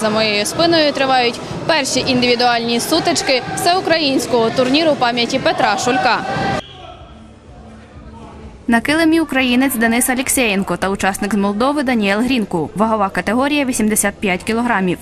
За моєю спиною тривають перші індивідуальні сутички всеукраїнського турніру пам'яті Петра Шулька. На килимі українець Денис Алєксєєнко та учасник з Молдови Даніел Грінку. Вагова категорія – 85 кілограмів.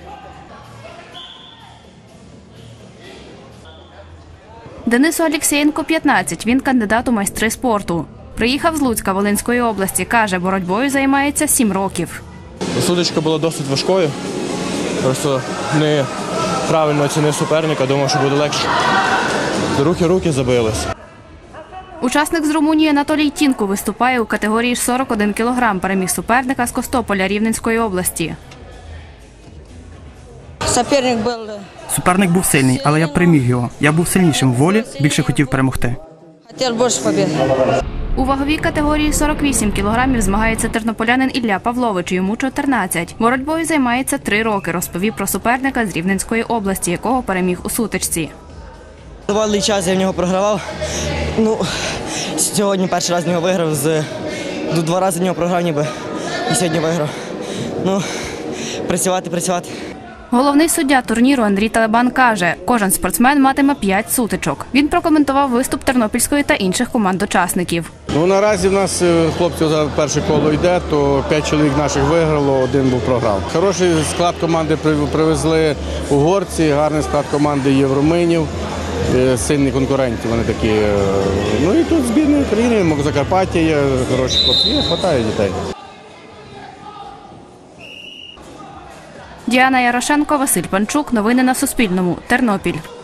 Денису Алєксєєнку 15, він кандидат у майстри спорту. Приїхав з Луцька Волинської області, каже, боротьбою займається 7 років. Сутичка була досить важкою, просто неправильно оцінив суперника, думав, що буде легше. Руки забились. Учасник з Румунії Анатолій Тінко виступає у категорії 41 кілограм, переміг суперника з Костополя Рівненської області. Суперник був сильний, але я переміг його. Я був сильнішим в волі, більше хотів перемогти. У ваговій категорії 48 кілограмів змагається тернополянин Ілля Павлович, йому 14. Боротьбою займається 3 роки, розповів про суперника з Рівненської області, якого переміг у сутичці. Доволі час я в нього програвав. Сьогодні перший раз в нього виграв, 2 рази в нього програв ніби, і сьогодні виграв. Працювати. Головний суддя турніру Андрій Талебан каже, кожен спортсмен матиме 5 сутичок. Він прокоментував виступ тернопільської та інших команд-учасників. Наразі в нас хлопців за перше коло йде, то 5 чоловік наших виграло, 1 був програв. Хороший склад команди привезли угорці, гарний склад команди є в румунів, сильні конкуренти вони такі. І тут збірної України, Закарпаття є, хороші хлопці, хватає дітей. Діана Ярошенко, Василь Панчук. Новини на Суспільному. Тернопіль.